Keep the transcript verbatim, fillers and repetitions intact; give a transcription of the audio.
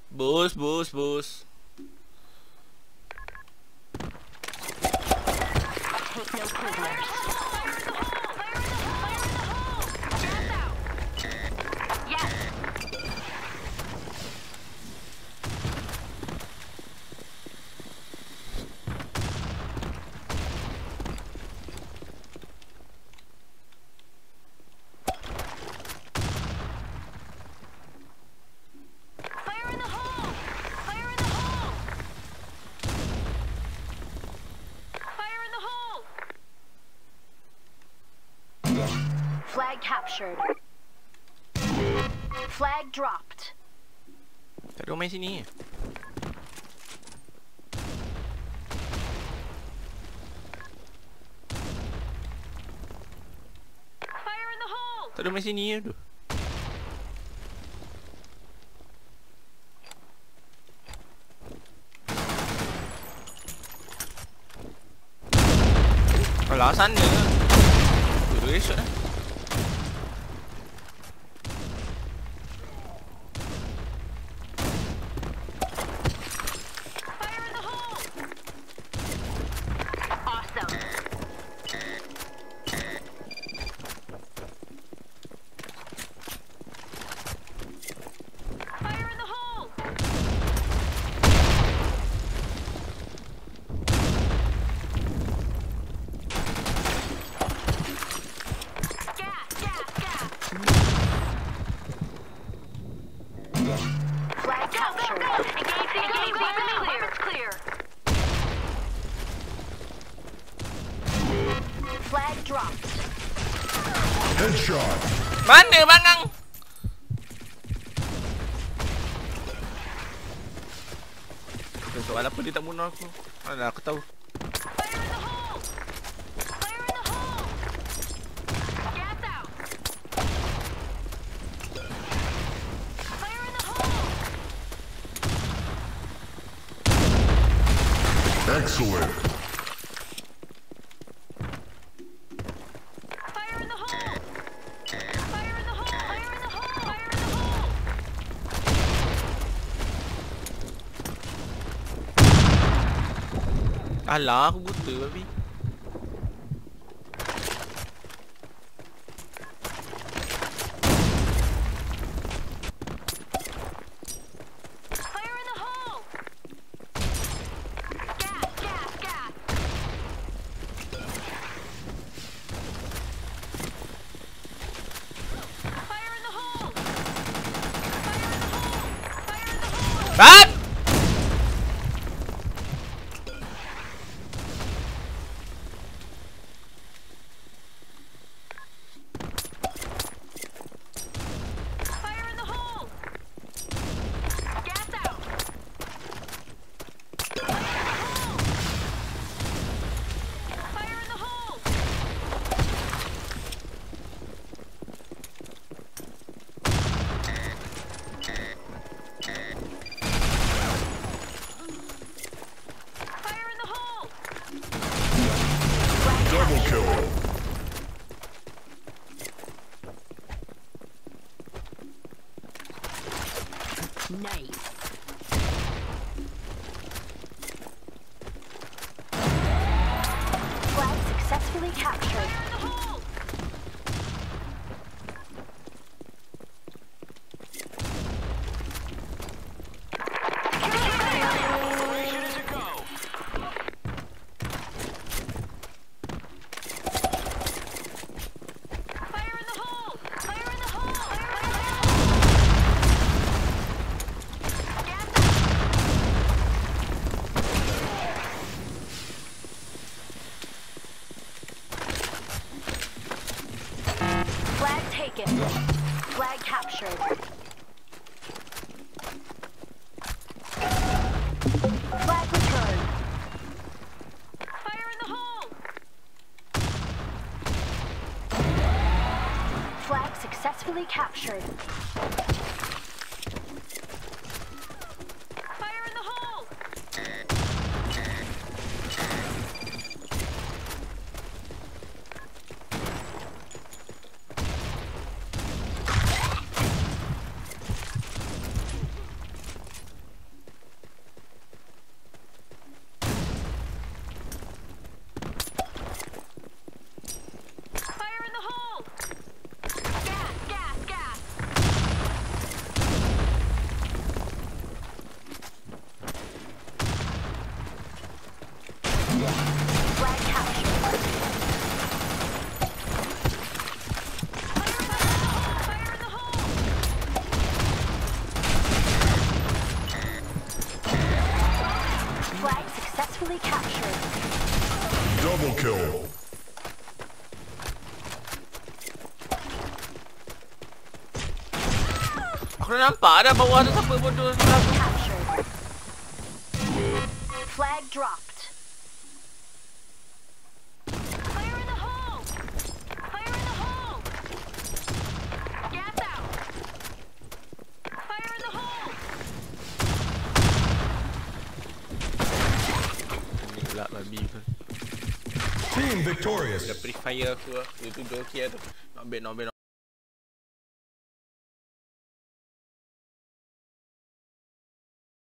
Boost, boost, boost. Take no prisoners. Yes. Fire in the hole! Fire in the hole! Fire in the hole! Flag captured. Flag dropped. Tak ada orang main sini. Fire in the hole! Tak ada orang main sini. Aduh. Alah, sana. Dua-dua esok lah. Fire in the hole! Awesome. Fire in the hole! Gas, gas, gas. Flag captured. Engage the engage weapons clear. Weapons clear. Flag dropped. Headshot. Mana bangang? Soal apa dia tak bunuh aku? Alah, aku tahu. Fire in the hole! Fire in the hole! Gas out! Fire in the hole! Excellent. Fire in the hole! Fire in the hole! Fire in the hole! Fire in the hole! Alah, aku buta babi. Fire in the hole! Gas, gas, gas! Fire in the hole! Fire in the hole! Fire in the hole! Ban! Fire in the hole! Gas out! Fire in the hole! Fire in the hole! Double kill. Nice. Flag successfully captured. Fire in the hole! Fire in the hole! Fire in the hole! Gas Flag taken. Flag captured. Flag returned. Fire in the hole! Flag successfully captured. Fire in the hole! Double kill. Aku dah nampak dah bawah tu siapa bodoh sebelah aku. Captured. Flag dropped. Fire in the hole! Fire in the hole! Gas out! Fire in the hole! Ni pula babi tu. Team victorious. Dah pre fire aku lah. Dia tu joki lah tu. Not bad, not bad.